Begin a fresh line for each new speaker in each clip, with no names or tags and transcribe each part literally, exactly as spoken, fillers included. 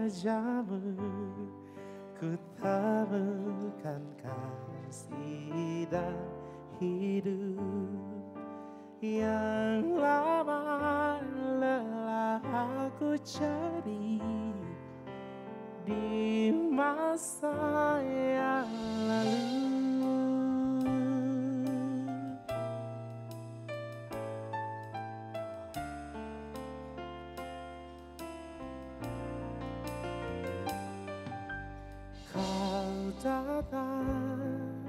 wajahmu, ku temukan kasih dan hidup yang lama lelah aku cari di masa yang lalu. Kau datang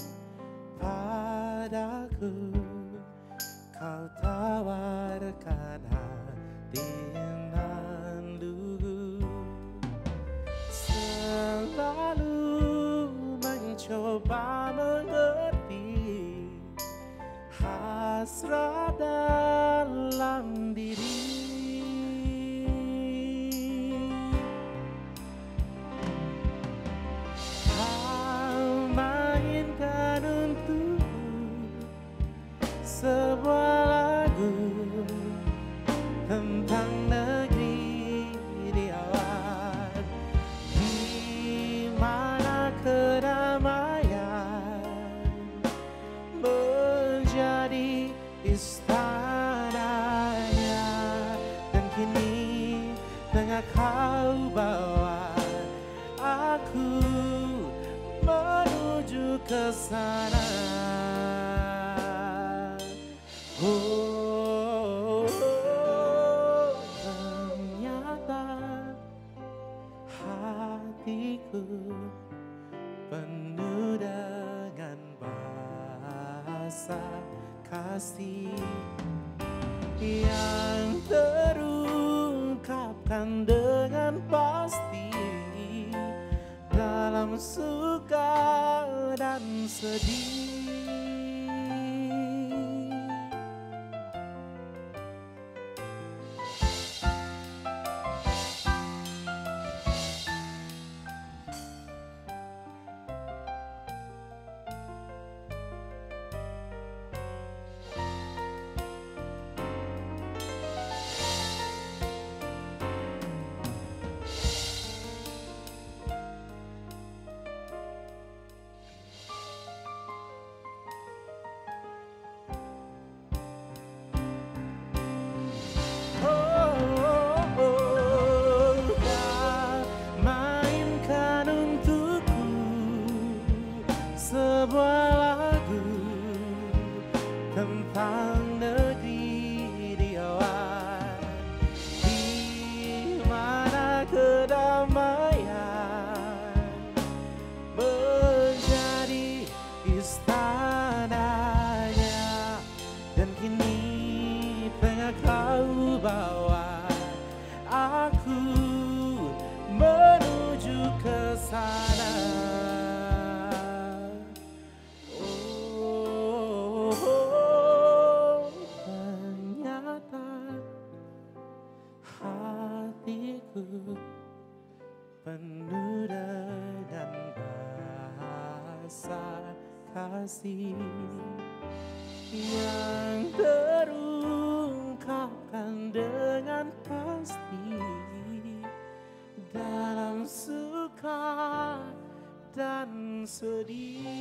padaku, kau tawarkan hati nan lugu, selalu mencoba mengerti hasrat dalam diri. Kau mainkan untukku sebuah lagu tentang negeri di awan, di mana kedamaian menjadi istananya, dan kini tengah kau bawa aku menuju ke sana. Oh, oh, ternyata hatiku penuh dengan bahasa kasih yang terungkapkan dengan pasti dalam suka dan sedih. Sebuah lagu tentang negeri di awan, di mana kedamaian menjadi istananya, dan kini tengah kau bawa aku menuju ke sana. Penuh dengan bahasa kasih yang terungkapkan dengan pasti dalam suka dan sedih.